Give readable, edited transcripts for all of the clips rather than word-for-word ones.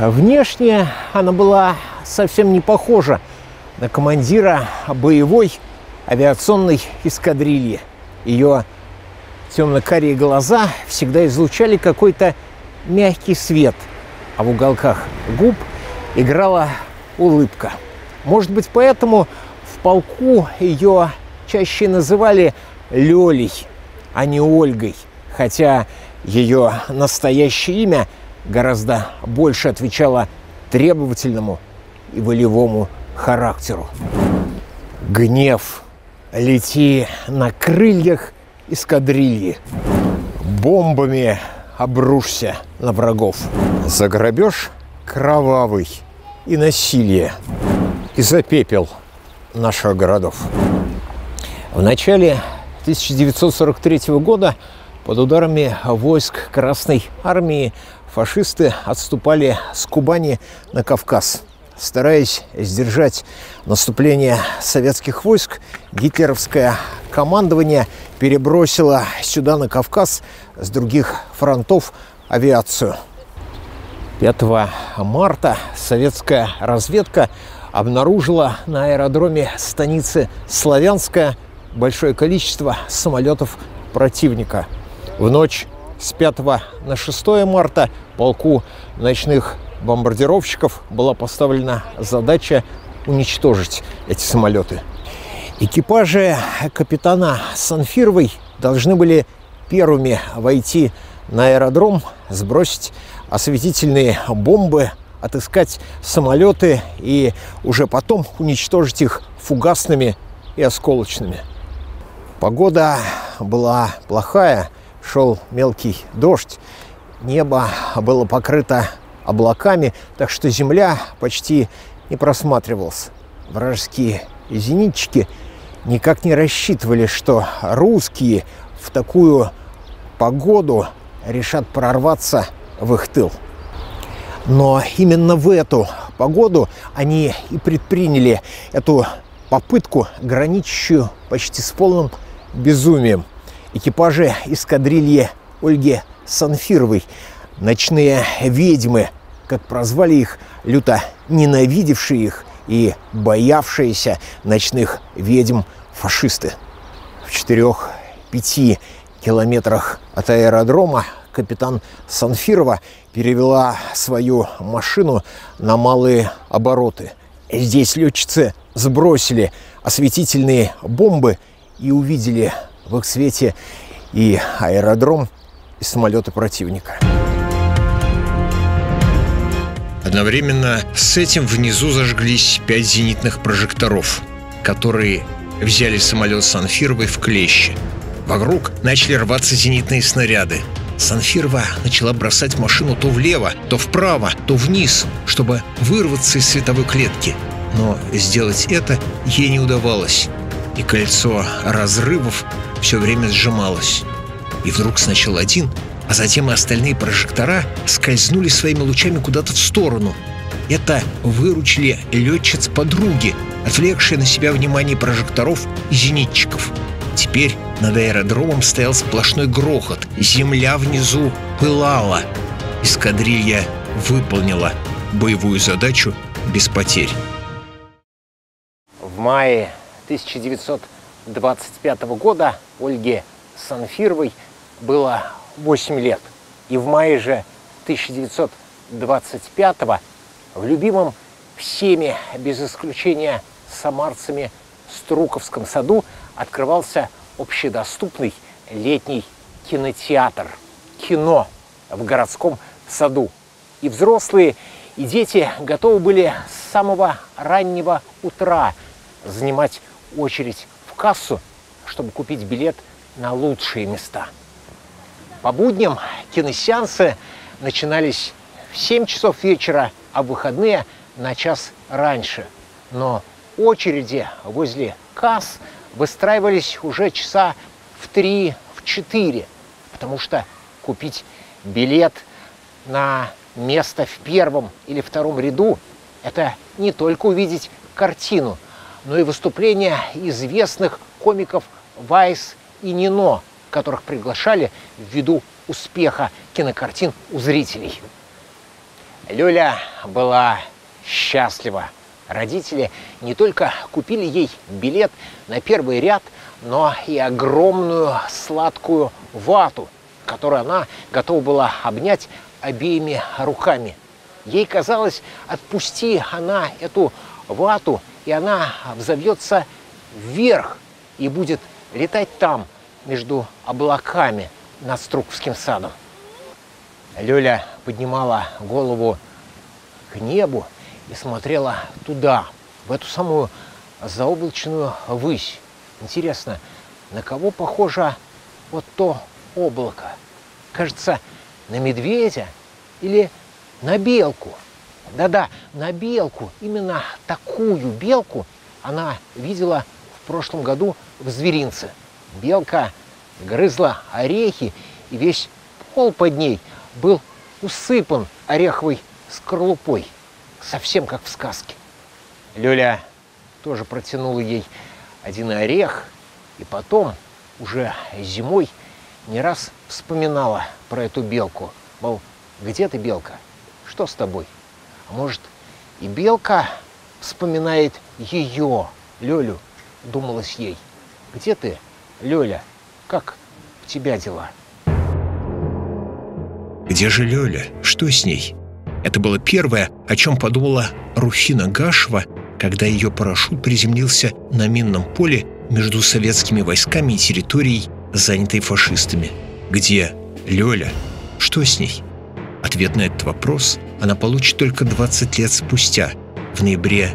Внешне она была совсем не похожа на командира боевой авиационной эскадрильи. Ее темно-карие глаза всегда излучали какой-то мягкий свет, а в уголках губ играла улыбка. Может быть, поэтому в полку ее чаще называли Лёлей, а не Ольгой, хотя ее настоящее имя гораздо больше отвечало требовательному и волевому характеру. Гнев, лети на крыльях эскадрильи, бомбами обрушься на врагов. За грабеж кровавый и насилие, и за пепел наших городов. В начале 1943 года под ударами войск Красной Армии фашисты отступали с Кубани на Кавказ. Стараясь сдержать наступление советских войск, гитлеровское командование перебросило сюда, на Кавказ, с других фронтов авиацию. 5 марта советская разведка обнаружила на аэродроме станицы Славянская большое количество самолетов противника. В ночь с 5 на 6 марта полку ночных бомбардировщиков была поставлена задача уничтожить эти самолеты. Экипажи капитана Санфировой должны были первыми войти на аэродром, сбросить осветительные бомбы, отыскать самолеты и уже потом уничтожить их фугасными и осколочными. Погода была плохая, шел мелкий дождь, небо было покрыто облаками, так что земля почти не просматривалась. Вражеские зенитчики никак не рассчитывали, что русские в такую погоду решат прорваться в их тыл. Но именно в эту погоду они и предприняли эту попытку, граничащую почти с полным безумием. Экипажи эскадрильи Ольги Санфировой, ночные ведьмы, как прозвали их люто ненавидевшие их и боявшиеся ночных ведьм фашисты. В 4-5 километрах от аэродрома капитан Санфирова перевела свою машину на малые обороты. Здесь летчицы сбросили осветительные бомбы и увидели в их свете и аэродром, и самолеты противника. Одновременно с этим внизу зажглись 5 зенитных прожекторов, которые взяли самолет Санфировой в клещи. Вокруг начали рваться зенитные снаряды. Санфирова начала бросать машину то влево, то вправо, то вниз, чтобы вырваться из световой клетки. Но сделать это ей не удавалось, и кольцо разрывов все время сжималось. И вдруг сначала один, а затем и остальные прожектора скользнули своими лучами куда-то в сторону. Это выручили летчиц-подруги, отвлекшие на себя внимание прожекторов и зенитчиков. Теперь над аэродромом стоял сплошной грохот, земля внизу пылала. Эскадрилья выполнила боевую задачу без потерь. В мае 1925 года Ольге Санфировой было 8 лет. И в мае же 1925 в любимом всеми, без исключения самарцами, Струковском саду открывался общедоступный летний кинотеатр. Кино в городском саду. И взрослые, и дети готовы были с самого раннего утра занимать очередь в кассу, чтобы купить билет на лучшие места. По будням киносеансы начинались в 7 часов вечера, а в выходные на час раньше. Но очереди возле касс выстраивались уже часа в 3-4, потому что купить билет на место в первом или втором ряду – это не только увидеть картину, но и выступления известных комиков Вайс и Нино, которых приглашали ввиду успеха кинокартин у зрителей. Лёля была счастлива. Родители не только купили ей билет на первый ряд, но и огромную сладкую вату, которую она готова была обнять обеими руками. Ей казалось, отпусти она эту вату, и она взовьется вверх и будет летать там, между облаками над Струковским садом. Лёля поднимала голову к небу и смотрела туда, в эту самую заоблачную высь. Интересно, на кого похоже вот то облако? Кажется, на медведя или на белку? Да-да, на белку. Именно такую белку она видела в прошлом году в зверинце. Белка грызла орехи, и весь пол под ней был усыпан ореховой скорлупой, совсем как в сказке. Лёля тоже протянула ей один орех, и потом, уже зимой, не раз вспоминала про эту белку. Мол, где ты, белка? Что с тобой? А может, и белка вспоминает ее, Лёлю, думалось ей. Где ты, Лёля? Как у тебя дела? Где же Лёля? Что с ней? Это было первое, о чем подумала Руфина Гашева, когда ее парашют приземлился на минном поле между советскими войсками и территорией, занятой фашистами. Где Лёля? Что с ней? Ответ на этот вопрос она получит только 20 лет спустя, в ноябре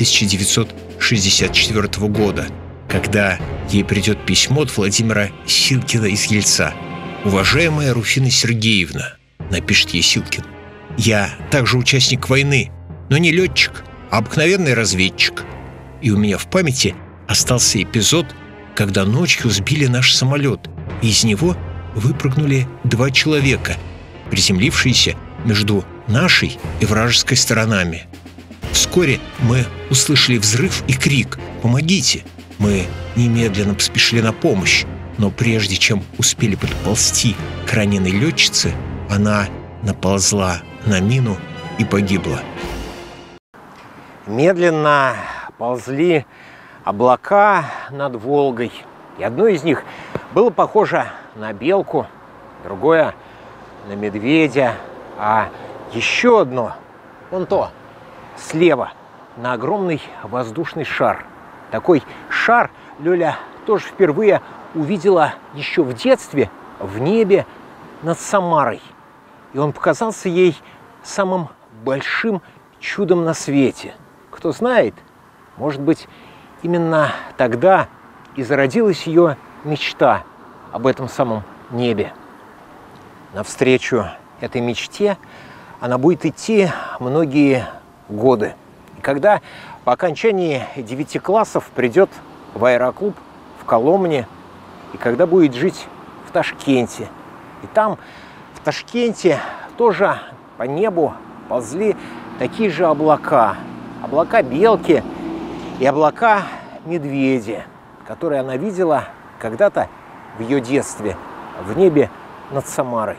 1964 года, когда ей придет письмо от Владимира Силкина из Ельца. «Уважаемая Руфина Сергеевна», — напишет ей Силкин, «я также участник войны, но не летчик, а обыкновенный разведчик. И у меня в памяти остался эпизод, когда ночью сбили наш самолет, и из него выпрыгнули 2 человека, приземлившиеся между нашей и вражеской сторонами. Вскоре мы услышали взрыв и крик «Помогите!». Мы немедленно поспешили на помощь, но прежде чем успели подползти к раненой летчице, она наползла на мину и погибла. Медленно ползли облака над Волгой, и одно из них было похоже на белку, другое на медведя, а еще одно, вон то, слева, на огромный воздушный шар. Такой шар Лёля тоже впервые увидела еще в детстве в небе над Самарой. И он показался ей самым большим чудом на свете. Кто знает, может быть, именно тогда и зародилась ее мечта об этом самом небе. Навстречу этой мечте она будет идти многие годы. И когда по окончании 9 классов придет в аэроклуб в Коломне, и когда будет жить в Ташкенте. И там, в Ташкенте, тоже по небу ползли такие же облака. Облака белки и облака медведя, которые она видела когда-то в ее детстве в небе над Самарой.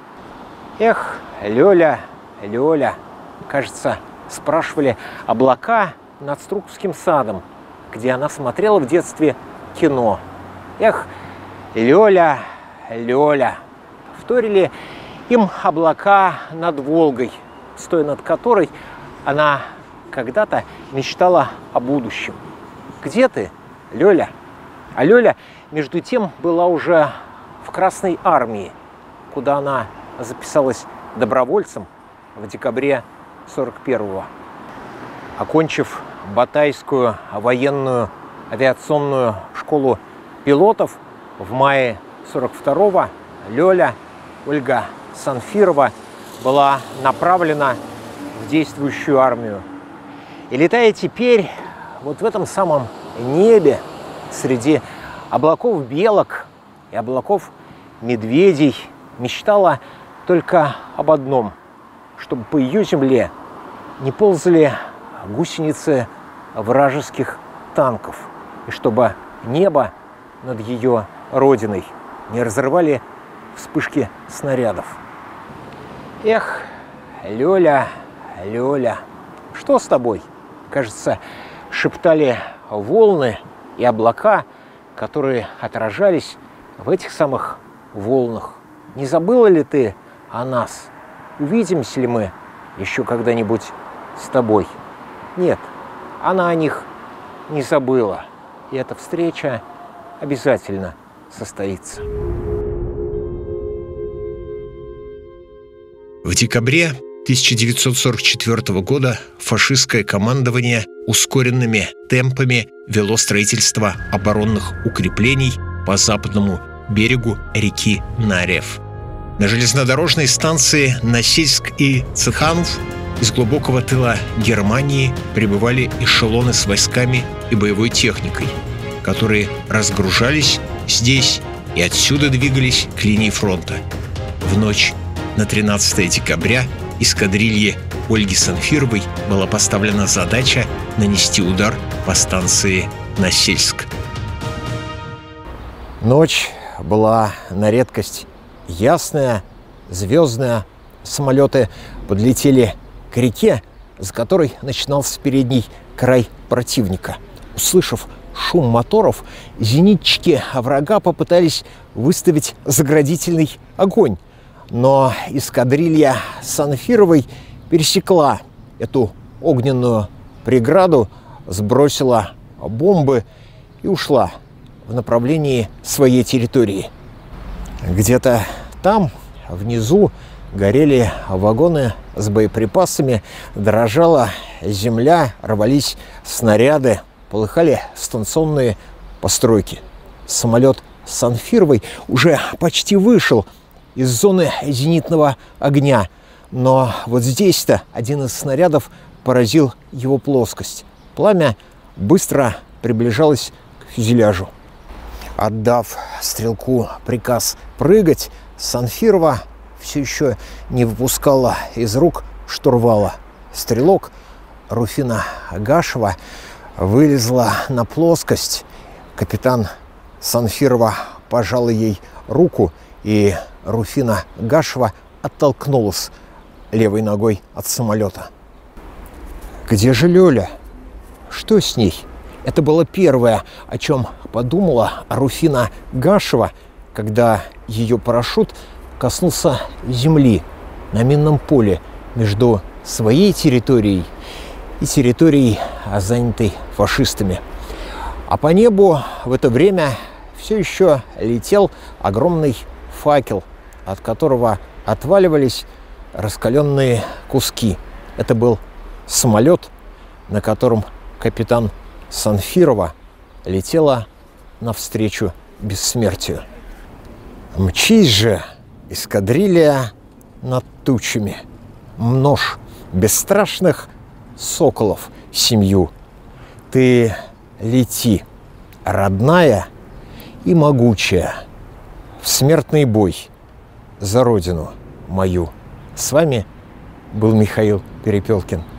Эх, Лёля, Лёля, кажется, спрашивали облака над Струковским садом, где она смотрела в детстве кино. Эх, Лёля, Лёля, вторили им облака над Волгой, стоя над которой она когда-то мечтала о будущем. Где ты, Лёля? А Лёля, между тем, была уже в Красной армии, куда она записалась добровольцем в декабре 41-го. Окончив Батайскую военную авиационную школу пилотов в мае 42-го, Лёля Ольга Санфирова была направлена в действующую армию. И летая теперь вот в этом самом небе среди облаков белок и облаков медведей, мечтала только об одном, чтобы по ее земле не ползали гусеницы вражеских танков, и чтобы небо над ее родиной не разрывали вспышки снарядов. Эх, Лёля, Лёля, что с тобой? Кажется, шептали волны и облака, которые отражались в этих самых волнах. Не забыла ли ты о нас? Увидимся ли мы еще когда-нибудь с тобой? Нет, она о них не забыла. И эта встреча обязательно состоится. В декабре 1944 года фашистское командование ускоренными темпами вело строительство оборонных укреплений по западному берегу реки Нарев. На железнодорожной станции Носильск и Цеханов из глубокого тыла Германии прибывали эшелоны с войсками и боевой техникой, которые разгружались здесь и отсюда двигались к линии фронта. В ночь на 13 декабря эскадрилье Ольги Санфировой была поставлена задача нанести удар по станции Носильск. Ночь была на редкость ясная, звездная. Самолеты подлетели к реке, за которой начинался передний край противника. Услышав шум моторов, зенитчики врага попытались выставить заградительный огонь. Но эскадрилья Санфировой пересекла эту огненную преграду, сбросила бомбы и ушла в направлении своей территории. Где-то там, внизу, горели вагоны с боеприпасами, дрожала земля, рвались снаряды, полыхали станционные постройки. Самолет Санфировой уже почти вышел из зоны зенитного огня, но вот здесь-то один из снарядов поразил его плоскость. Пламя быстро приближалось к фюзеляжу. Отдав стрелку приказ прыгать, Санфирова все еще не выпускала из рук штурвала. Стрелок Руфина Гашева вылезла на плоскость. Капитан Санфирова пожала ей руку, и Руфина Гашева оттолкнулась левой ногой от самолета. Где же Лёля? Что с ней? Это было первое, о чем подумала Руфина Гашева, когда ее парашют коснулся земли на минном поле между своей территорией и территорией, занятой фашистами. А по небу в это время все еще летел огромный факел, от которого отваливались раскаленные куски. Это был самолет, на котором капитан Санфирова летела навстречу бессмертию. Мчись же, эскадрилья над тучами, множь бесстрашных соколов семью. Ты лети, родная и могучая, в смертный бой за родину мою. С вами был Михаил Перепелкин.